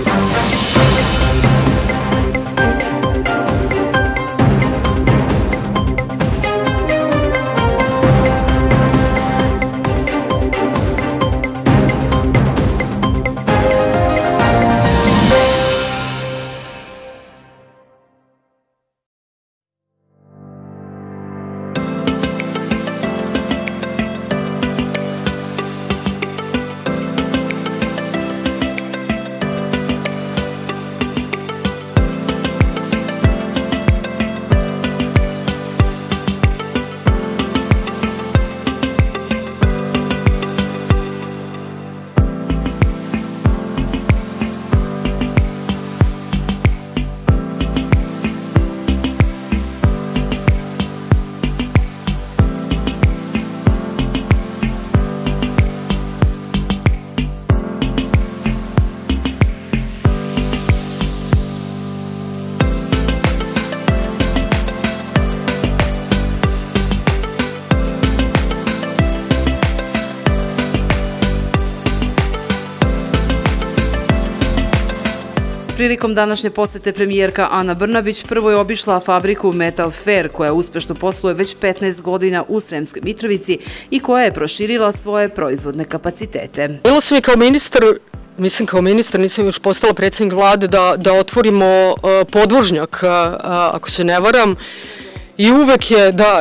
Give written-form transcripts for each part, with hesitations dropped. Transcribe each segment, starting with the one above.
Prilikom današnje posete premijerka Ana Brnabić prvo je obišla fabriku Metal Fair koja uspešno posluje već 15 godina u Sremskoj Mitrovici i koja je proširila svoje proizvodne kapacitete. Bila sam i kao ministar, nisam još postala predsjednik vlade, da otvorimo podvožnjak, ako se ne varam. I uvek je, da,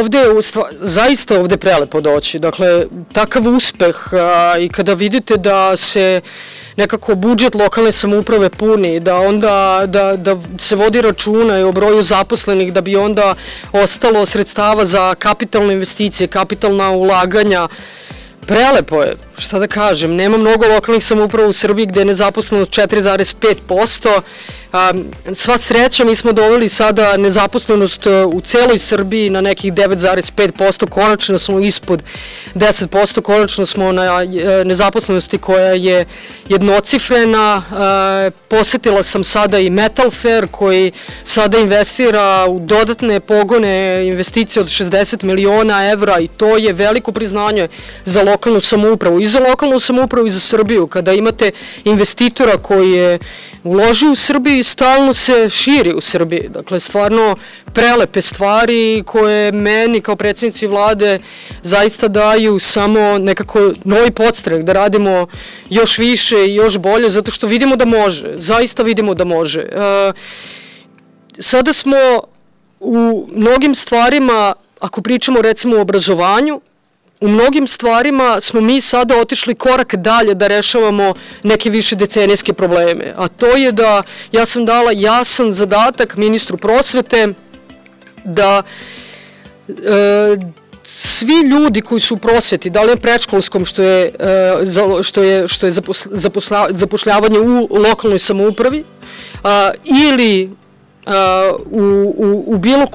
zaista ovde prelepo doći. Dakle, takav uspeh i kada vidite da se nekako budžet lokalne samouprave puni, da onda da se vodi računa i o broju zaposlenih, da bi onda ostalo sredstava za kapitalne investicije, kapitalna ulaganja. Prelepo je, šta da kažem, nema mnogo lokalnih samouprava u Srbiji gde je nezaposlenost 4,5%. Sva sreća, mi smo doveli sada nezaposlenost u celoj Srbiji na nekih 9,5%, konačno smo ispod 10%, konačno smo na nezaposlenosti koja je jednocifrena. Posetila sam sada i Metal Fair koji sada investira u dodatne pogone, investicije od 60 miliona evra i to je veliko priznanje za lokalnu samoupravu. I za lokalnu samoupravu i za Srbiju, kada imate investitora koji je uložio u Srbiji i stalno se širi u Srbiji. Dakle, stvarno prelepe stvari koje meni kao predsjednici vlade zaista daju samo nekako novi podstrek da radimo još više i još bolje, zato što vidimo da može, zaista vidimo da može. Sada smo u mnogim stvarima, ako pričamo recimo o obrazovanju, u mnogim stvarima smo mi sada otišli korak dalje da rešavamo neke više decenijske probleme. A to je da ja sam dala jasan zadatak ministru prosvete da svi ljudi koji su u prosveti, da li na predškolskom što je zapošljavanje u lokalnoj samoupravi ili u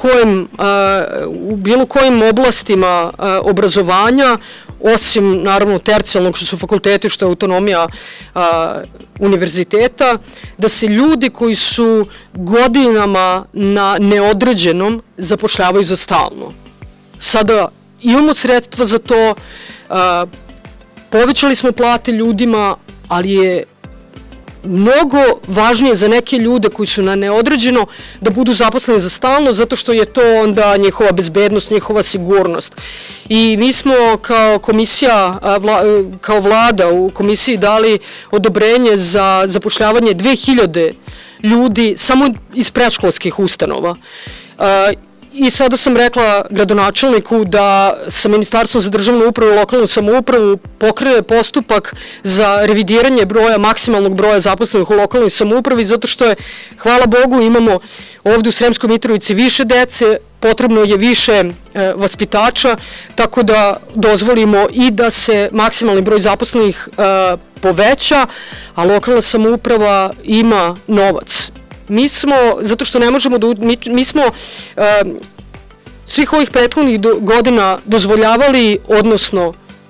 bilo kojim oblastima obrazovanja, osim naravno tercijalnog što su fakulteti, što je autonomija univerziteta, da se ljudi koji su godinama na neodređenom zapošljavaju za stalno. Sada imamo sredstva za to, povećali smo plate ljudima, ali je mnogo važnije za neke ljude koji su na neodređeno da budu zaposleni za stalno, zato što je to onda njihova bezbednost, njihova sigurnost. I mi smo kao komisija, kao vlada u komisiji dali odobrenje za zapošljavanje 2000 ljudi samo iz predškolskih ustanova. I sada sam rekla gradonačelniku da sa Ministarstvom za državnu upravu i lokalnu samoupravu pokrene postupak za revidiranje maksimalnog broja zaposlenih u lokalnoj samoupravi, zato što je, hvala Bogu, imamo ovde u Sremskoj Mitrovici više dece, potrebno je više vaspitača, tako da dozvolimo i da se maksimalni broj zaposlenih poveća, a lokalna samouprava ima novac. Mi smo, zato što ne možemo da, mi smo svih ovih prethodnih godina dozvoljavali, odnosno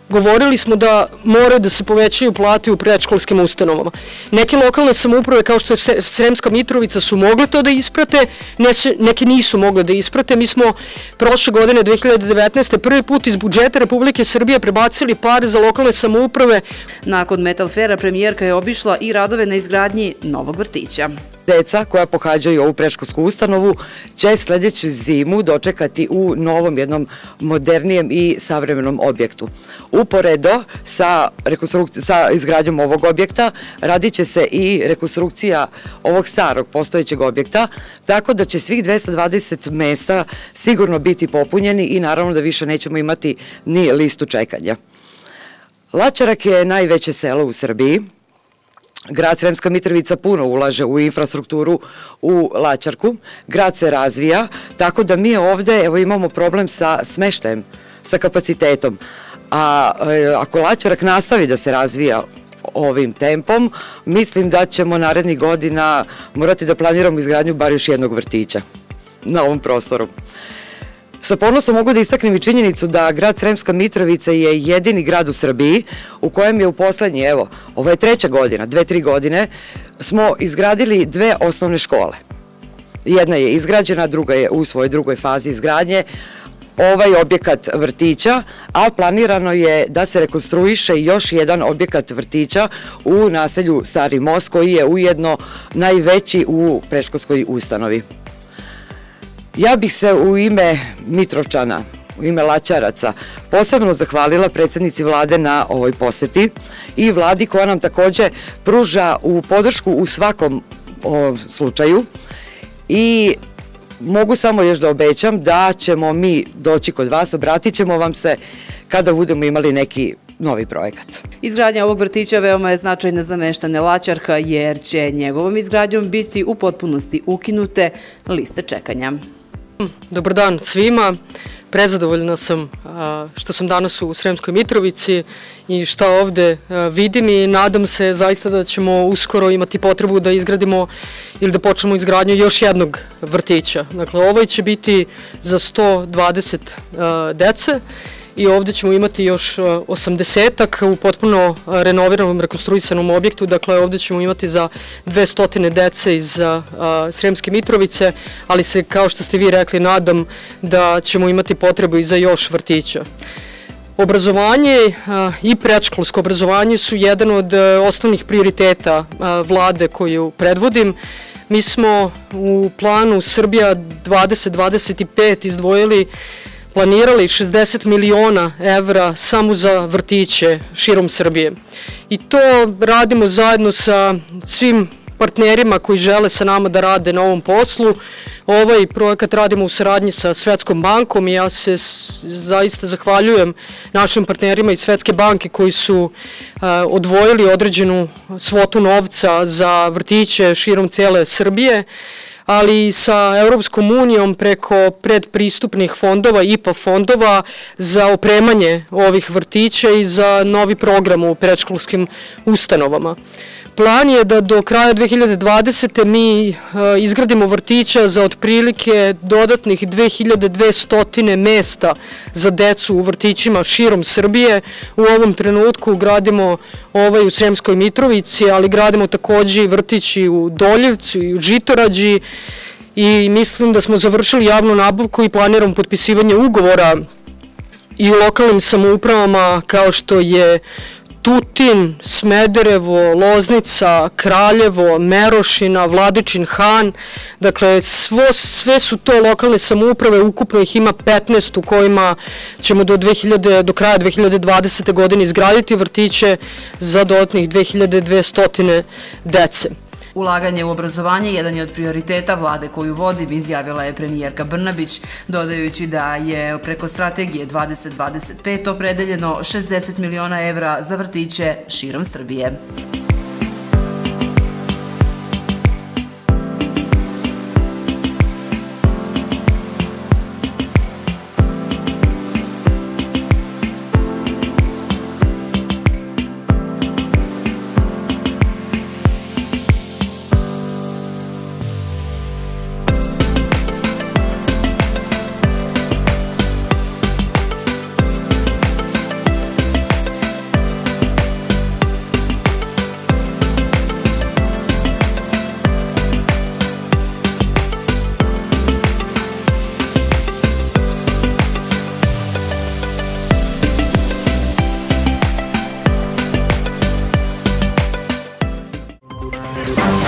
govorili smo da more da se povećaju plate u predškolskim ustanovama. Neke lokalne samouprave kao što je Sremska Mitrovica su mogle to da isprate, neke nisu mogle da isprate. Mi smo prošle godine 2019. prvi put iz budžeta Republike Srbije prebacili pare za lokalne samouprave. Nakon Metal Faira premijerka je obišla i radove na izgradnji novog vrtića. Deca koja pohađaju ovu predškolsku ustanovu će sljedeću zimu dočekati u novom jednom modernijem i savremenom objektu. Uporedo sa izgradnjom ovog objekta radit će se i rekonstrukcija ovog starog postojećeg objekta, tako da će svih 220 mesta sigurno biti popunjeni i naravno da više nećemo imati ni listu čekanja. Lačarak je najveće selo u Srbiji. Grad Sremska Mitrovica puno ulaže u infrastrukturu u Lačarku, grad se razvija, tako da mi ovde imamo problem sa smeštajem, sa kapacitetom. A ako Lačarak nastavi da se razvija ovim tempom, mislim da ćemo narednih godina morati da planiramo izgradnju bar još jednog vrtića na ovom prostoru. Sa ponosom mogu da istaknem i činjenicu da grad Sremska Mitrovica je jedini grad u Srbiji u kojem je u poslednje, ovo je 3. godina, 2-3 godine, smo izgradili 2 osnovne škole. Jedna je izgrađena, druga je u svojoj drugoj fazi izgradnje, ovaj objekat vrtića, a planirano je da se rekonstruiše još jedan objekat vrtića u naselju Stari Most, koji je ujedno najveći u predškolskoj ustanovi. Ja bih se u ime Mitrovčana, u ime Lačaraca, posebno zahvalila predsjednici vlade na ovoj poseti i vladi koja nam takođe pruža podršku u svakom slučaju i mogu samo još da obećam da ćemo mi doći kod vas, obratit ćemo vam se kada budemo imali neki novi projekat. Izgradnja ovog vrtića veoma je značajna za meštane Lačarka jer će njegovom izgradnjom biti u potpunosti ukinute liste čekanja. Dobar dan svima. Prezadovoljna sam što sam danas u Sremskoj Mitrovici i šta ovde vidim i nadam se zaista da ćemo uskoro imati potrebu da izgradimo ili da počnemo izgradnju još jednog vrtića. Dakle, ovaj će biti za 120 dece i ovde ćemo imati još 80-ak u potpuno renoviranom, rekonstruisanom objektu. Dakle, ovde ćemo imati za 200 dece iz Sremske Mitrovice, ali se, kao što ste vi rekli, nadam da ćemo imati potrebu i za još vrtića. Obrazovanje i predškolsko obrazovanje su jedan od osnovnih prioriteta vlade koju predvodim. Mi smo u planu Srbija 2025 planirali 60 miliona evra samo za vrtiće širom Srbije. I to radimo zajedno sa svim partnerima koji žele sa nama da rade na ovom poslu. Ovaj projekat radimo u saradnji sa Svetskom bankom i ja se zaista zahvaljujem našim partnerima iz Svetske banke koji su odvojili određenu svotu novca za vrtiće širom cele Srbije, ali i sa Europskom unijom preko predpristupnih fondova, IPA fondova za opremanje ovih vrtića i za novi program u predškolskim ustanovama. Plan je da do kraja 2020. mi izgradimo vrtića za otprilike dodatnih 2200 mesta za decu u vrtićima širom Srbije. U ovom trenutku gradimo ovaj u Sremskoj Mitrovici, ali gradimo takođe i vrtići u Doljevcu i u Žitorađi i mislim da smo završili javnu nabavku i planiramo potpisivanje ugovora i u lokalnim samoupravama kao što je Tutin, Smederevo, Loznica, Kraljevo, Merošina, Vladičin Han, dakle sve su to lokalne samouprave, ukupno ih ima 15 u kojima ćemo do kraja 2020. godine izgraditi vrtiće za dodatnih 2200 dece. Ulaganje u obrazovanje jedan je od prioriteta vlade koju vodim, izjavila je premijerka Brnabić, dodajući da je preko strategije 2025 opredeljeno 60 miliona evra za vrtiće širom Srbije. Srbije.